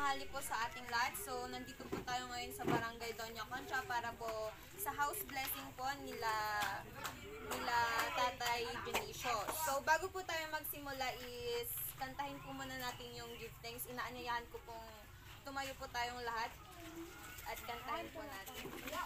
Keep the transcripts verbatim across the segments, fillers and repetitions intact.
tanghali po sa ating lahat. So, nandito po tayo ngayon sa Barangay Doña Concha para po sa house blessing po nila, nila Tatay Dionisio. So, bago po tayo magsimula is kantahin po muna natin yung give thanks. Inaanyayahan ko pong tumayo po tayong lahat at kantahin po natin.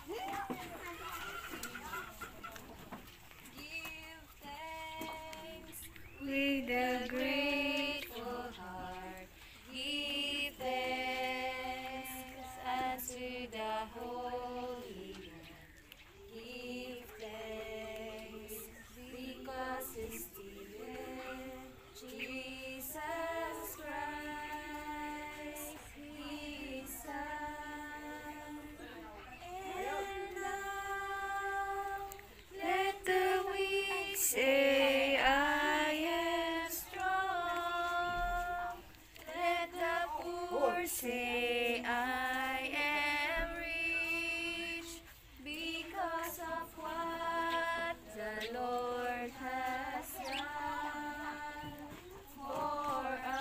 Give thanks with a grateful heart. Give thanks unto the Holy One. Give thanks because His Spirit, Jesus Christ, His Son. And now let the weak say, I am strong. Let the poor say, I am rich, because of what the Lord has done for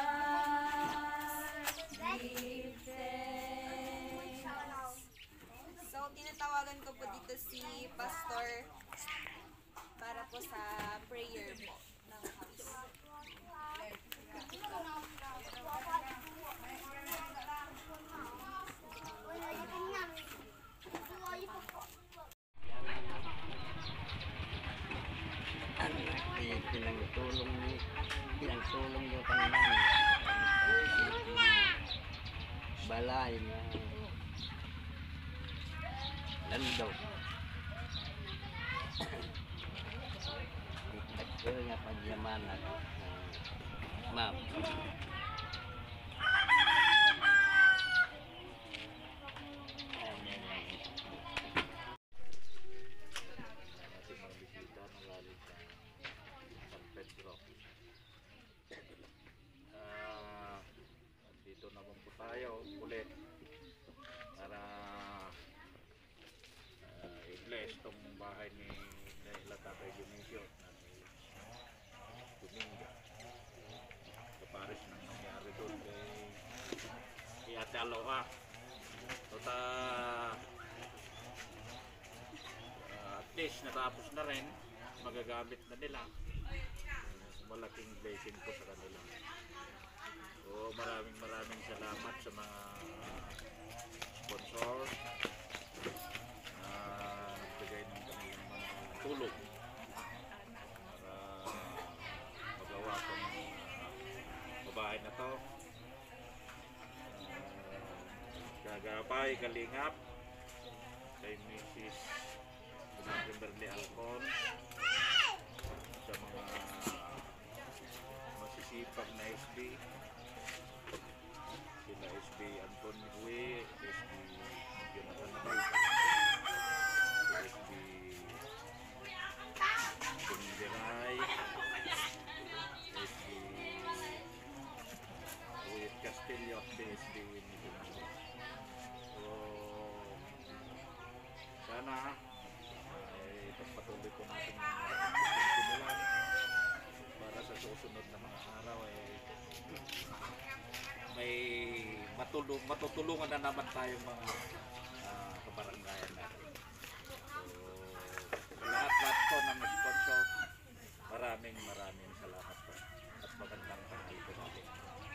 us. Give thanks. So, tinatawagan ko po dito si Pastor para po sa prayer po ng house. Pinagtulong ni pinagtulong niyo kami balay na landaw nagkaroon niya pagyamanan ma'am. Uh, dito naman po tayo ulit para uh, i-bless tong bahay ni nila Tatay Dionisio na may Domingo. Kapares nang nangyari doon kay, kay Ate Aloha. So ta uh, at least natapos na rin, magagamit na nila. Malaking blessing po sa kanila. So maraming maraming salamat sa mga sponsor na nagbigay ng kanilang mga tulong para magawa ko ng uh, babae na to. Uh, Gagapay, Kalingap, kay Missus Kimberly Alcon, sa mga masisipag na S B, sila S B Anton Hui, S B Jonathan Nabuta, S B Bundiray, S B Uwit Castillo, S B Winnie. So sana ay pagpatuloy po natin ang simulan para sa susunod na mga araw ay may matulong, matutulungan na naman tayong mga uh, kabaranggayan natin. So sa lahat-lahat po ng sponsor, maraming maraming salamat po at magandang tanghali po natin.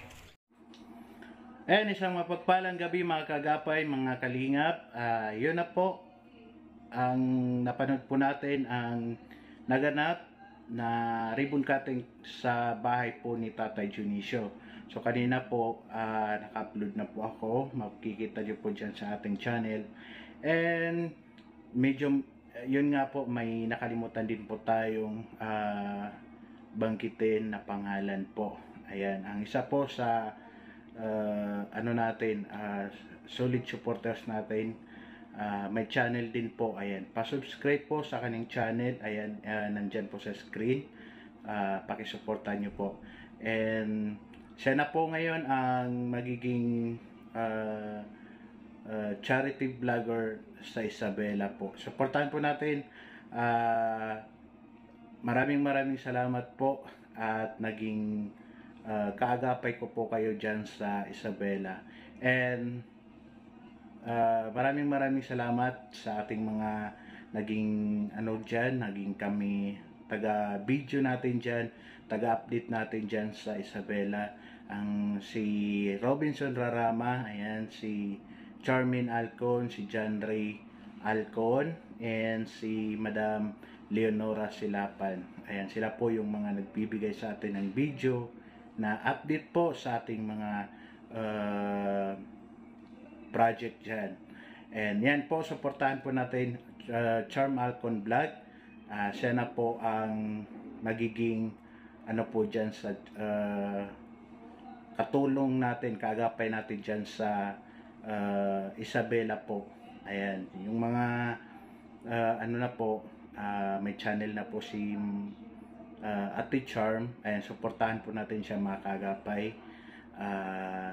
Ayan, isang mapagpalang gabi mga kagapay, mga kalingap. Uh, yun na po ang napanood po natin, ang naganap na ribbon cutting sa bahay po ni Tatay Dionisio. So kanina po uh, naka-upload na po ako, makikita nyo po dyan sa ating channel. And medyo yun nga po, may nakalimutan din po tayong uh, banggitin na pangalan po. Ayan, ang isa po sa uh, ano natin, uh, solid supporters natin. Uh, may channel din po, ayan, pa-subscribe po sa kanyang channel, ayan, uh, nandyan po sa screen, uh, pakisuportan nyo po. And siya na po ngayon ang magiging uh, uh, charity vlogger sa Isabela po. Supportahan po natin. uh, maraming maraming salamat po at naging uh, kaagapay ko po kayo dyan sa Isabela. And uh, maraming maraming salamat sa ating mga naging ano dyan, naging kami taga-video natin dyan, taga-update natin dyan sa Isabela. Ang si Robinson Rarama, ayan, si Charmin Alcon, si John Ray Alcon, and si Madam Leonora Silapan. Ayan, sila po yung mga nagbibigay sa atin ng video na update po sa ating mga uh, project dyan. And yan po, supportahan po natin uh, Charm Alcon Vlog. Uh, siya na po ang magiging ano po dyan sa uh, katulong natin, kaagapay natin dyan sa uh, Isabela po. Ayan, yung mga uh, ano na po, uh, may channel na po si uh, Ate Charm. Ayan, supportahan po natin siya mga kaagapay. Uh,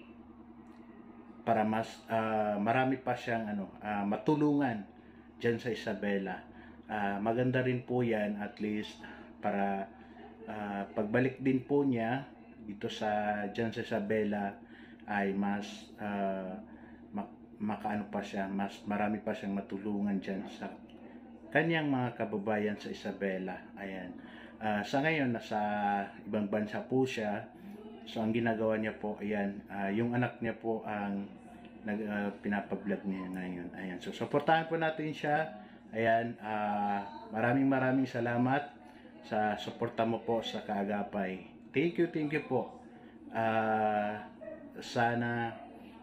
para mas uh, marami pa siyang ano uh, matulungan diyan sa Isabela. Uh, maganda rin po 'yan, at least para uh, pagbalik din po niya dito sa diyan sa Isabela ay mas uh, mak- makaano pa siya, mas marami pa siyang matulungan diyan sa kanyang mga kababayan sa Isabela. Ayan. Uh, sa ngayon nasa ibang bansa po siya. So ang ginagawa niya po, ayan, uh, yung anak niya po ang nag uh, pinapablog niya ngayon. Ayan. So suportahan po natin siya. Ayan, uh, maraming maraming salamat sa suporta mo po sa Kaagapay. Thank you, thank you po. Uh, sana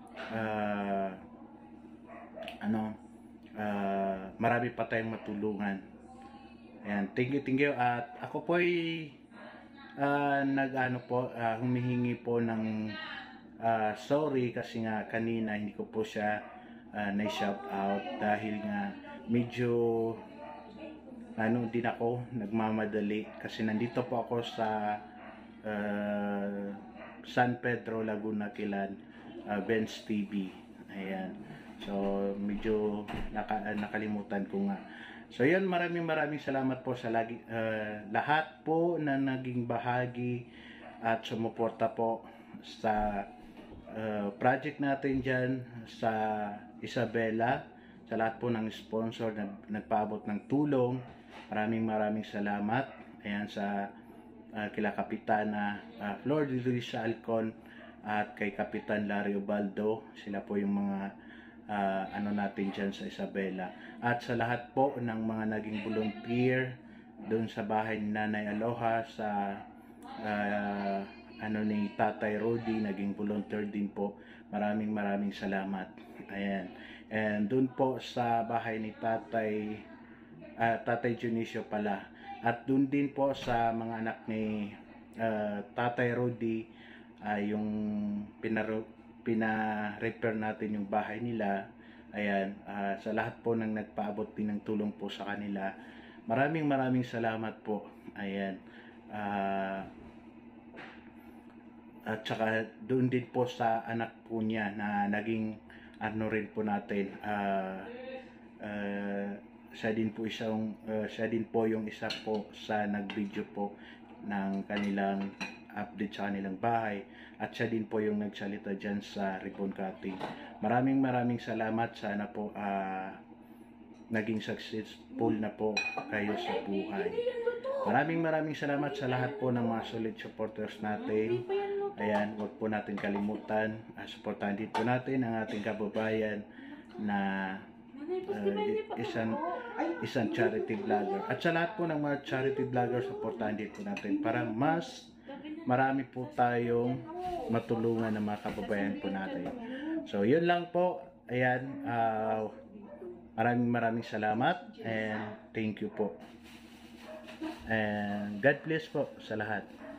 uh, ano uh, marami pa tayong matulungan. Ayan, thank you, thank you. At ako po ay Uh, nag-ano po, uh, humihingi po ng uh, sorry kasi nga kanina hindi ko po siya uh, na-shout out dahil nga medyo ano din ako, nagmamadali kasi nandito po ako sa uh, San Pedro, Laguna, Kilan, uh, Benz T V. Ayan. So medyo naka, nakalimutan ko nga. So yan, maraming maraming salamat po sa lagi, uh, lahat po na naging bahagi at sumuporta po sa uh, project natin dyan sa Isabela, sa lahat po ng sponsor na nagpaabot ng tulong. Maraming maraming salamat. Ayan, sa uh, kila Kapitana uh, Flor de Luis Alcon at kay Kapitan Larry Ubaldo. Sila po yung mga Uh, ano natin dyan sa Isabela, at sa lahat po ng mga naging volunteer doon sa bahay ni Nanay Aloha, sa uh, ano ni Tatay Rudy, naging volunteer din po. Maraming maraming salamat. Ayan. And doon po sa bahay ni Tatay uh, Tatay Junicio pala, at doon din po sa mga anak ni uh, Tatay Rudy, uh, yung pinaro pina-repair natin yung bahay nila. Ayan, uh, sa lahat po ng nagpaabot din ng tulong po sa kanila, maraming maraming salamat po. Ayan, uh, at saka doon din po sa anak po niya na naging ano rin po natin, uh, uh, siya din po isang uh, siya din po yung isa po sa nag-video po ng kanilang update sa kanilang bahay, at siya din po yung nagsalita dyan sa ribbon cutting. Maraming maraming salamat. Sana po uh, naging successful na po kayo sa buhay. Maraming maraming salamat sa lahat po ng mga solid supporters natin. Ayan, huwag po natin kalimutan, uh, supportahan din po natin ang ating kababayan na uh, isang isang charity vlogger. At sa lahat po ng mga charity vlogger, supportahan din po natin para mas marami po tayong matulungan ng mga kababayan po natin. So yun lang po. Ayan, uh, maraming maraming salamat and thank you po. And God bless po sa lahat.